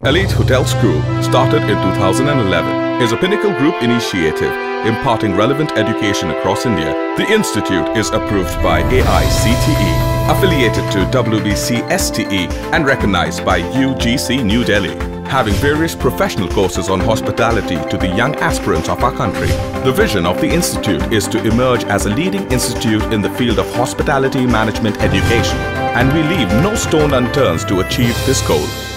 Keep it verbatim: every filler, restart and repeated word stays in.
Elitte Hotel School, started in two thousand eleven, is a Pinnacle Group initiative imparting relevant education across India. The institute is approved by A I C T E, affiliated to W B C S T E and recognized by U G C New Delhi, having various professional courses on hospitality to the young aspirants of our country. The vision of the institute is to emerge as a leading institute in the field of hospitality management education, and we leave no stone unturned to achieve this goal.